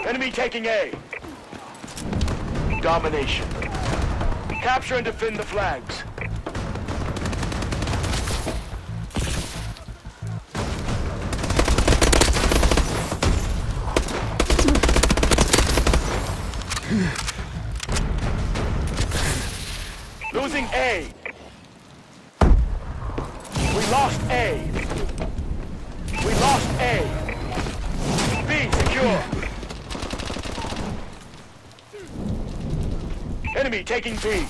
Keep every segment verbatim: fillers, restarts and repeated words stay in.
Enemy taking A. Domination. Capture and defend the flags. Losing A. We lost A. We lost A. B secure. Enemy taking B.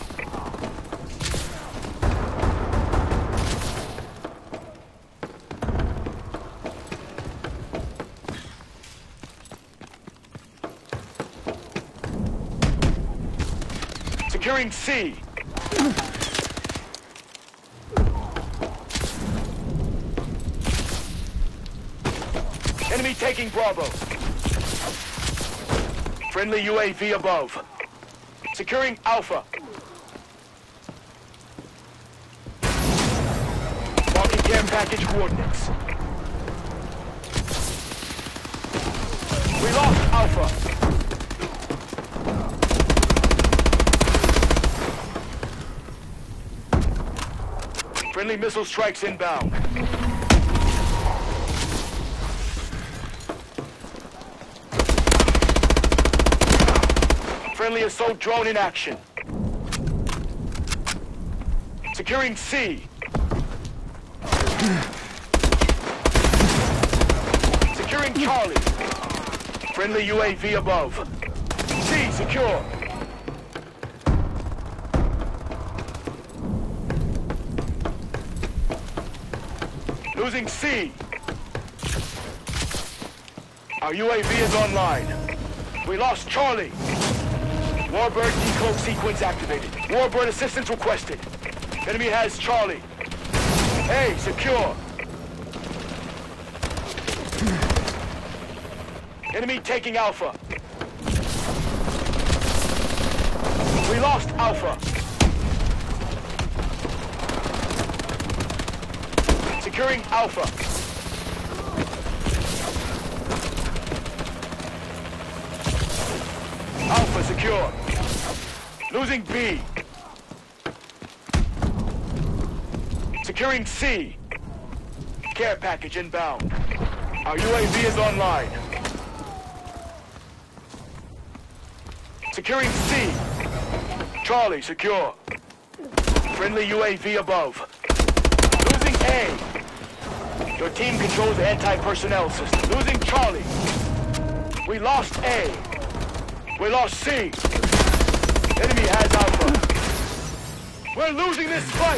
Securing C. Enemy taking Bravo. Friendly U A V above. Securing Alpha. Marking care package coordinates. We lost Alpha. Friendly missile strikes inbound. Friendly assault drone in action. Securing C. Securing Charlie. Friendly U A V above. C secure. Losing C. Our U A V is online. We lost Charlie. Warbird decloak sequence activated. Warbird assistance requested. Enemy has Charlie. A secure. Enemy taking Alpha. We lost Alpha. Securing Alpha. Alpha secure. Losing B. Securing C. Care package inbound. Our U A V is online. Securing C. Charlie secure. Friendly U A V above. Losing A. Your team controls the anti-personnel system. Losing Charlie. We lost A. We lost C. Enemy has Alpha. We're losing this fight!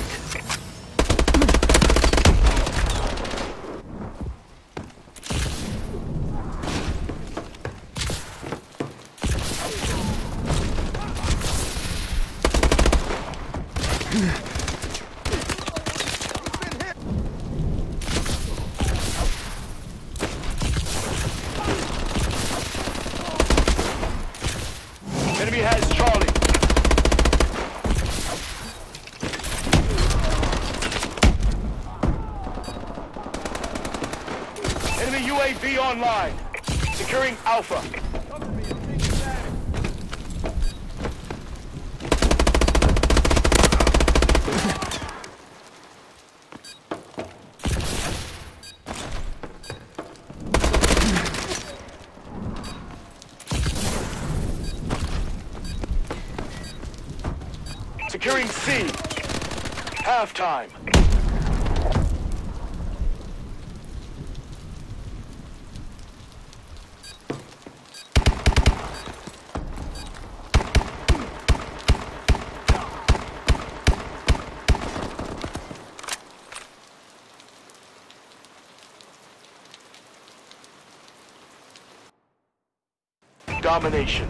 Enemy has Charlie. Enemy U A V online. Securing Alpha. Securing C. Halftime. Domination.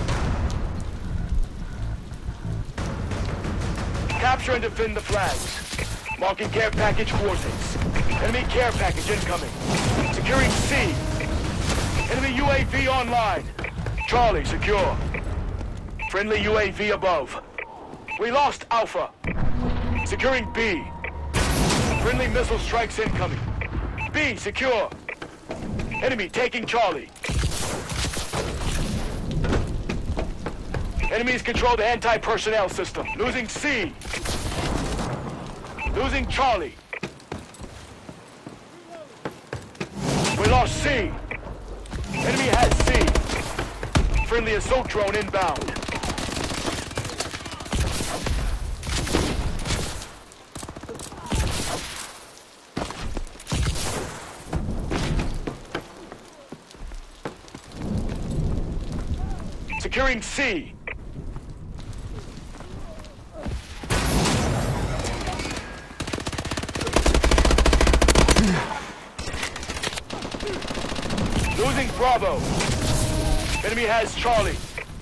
Capture and defend the flags. Marking care package coordinates. Enemy care package incoming. Securing C. Enemy U A V online. Charlie secure. Friendly U A V above. We lost Alpha. Securing B. Friendly missile strikes incoming. B secure. Enemy taking Charlie. Enemies control the anti-personnel system. Losing C. Losing Charlie. We lost C. Enemy has C. Friendly assault drone inbound. Securing C. Losing Bravo. Enemy has Charlie.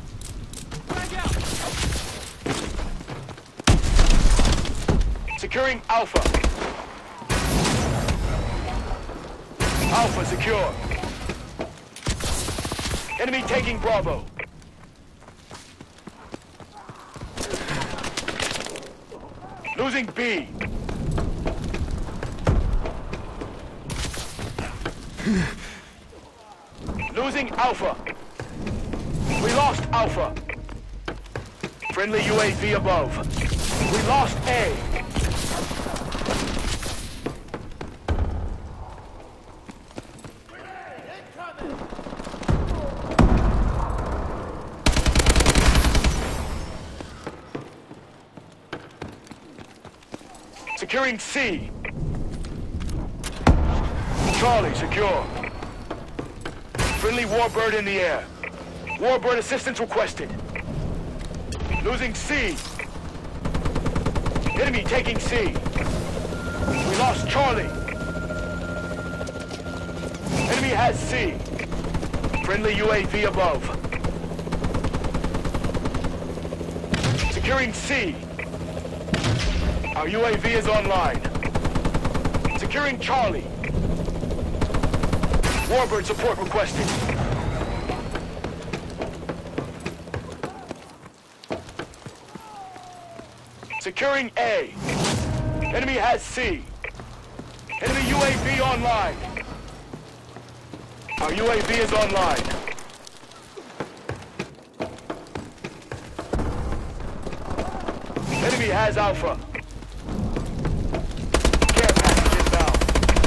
Securing Alpha. Alpha secure. Enemy taking Bravo. Losing B. Losing Alpha. We lost Alpha. Friendly U A V above. We lost A. Securing C. Charlie secure. Friendly Warbird in the air. Warbird assistance requested. Losing C. Enemy taking C. We lost Charlie. Enemy has C. Friendly U A V above. Securing C. Our U A V is online. Securing Charlie. Warbird support requested. Securing A. Enemy has C. Enemy U A V online. Our U A V is online. Enemy has Alpha. Care package inbound.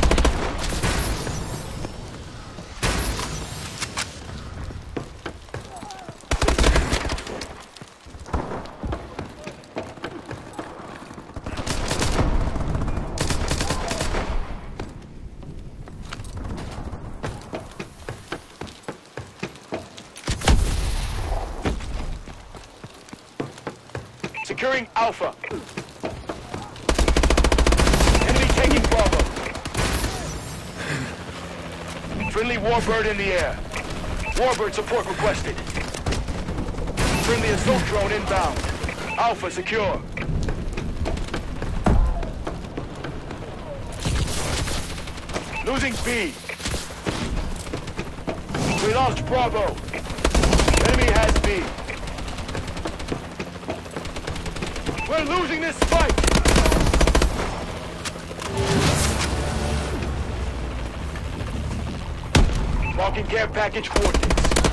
Securing Alpha. Enemy taking Bravo. Friendly Warbird in the air. Warbird support requested. Friendly assault drone inbound. Alpha secure. Losing B. We lost Bravo. Enemy has B. We're losing this fight! Marking care package coordinates.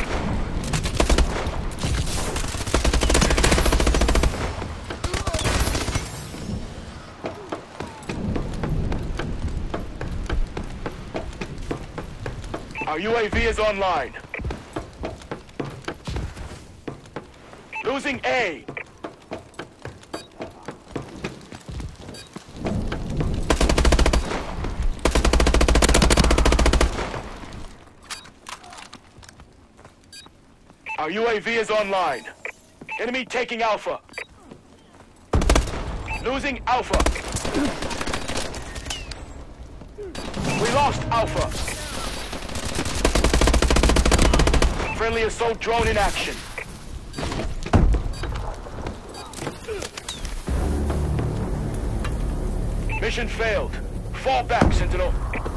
Our U A V is online. Losing A. Our U A V is online. Enemy taking Alpha. Losing Alpha. We lost Alpha. Friendly assault drone in action. Mission failed. Fall back, Sentinel.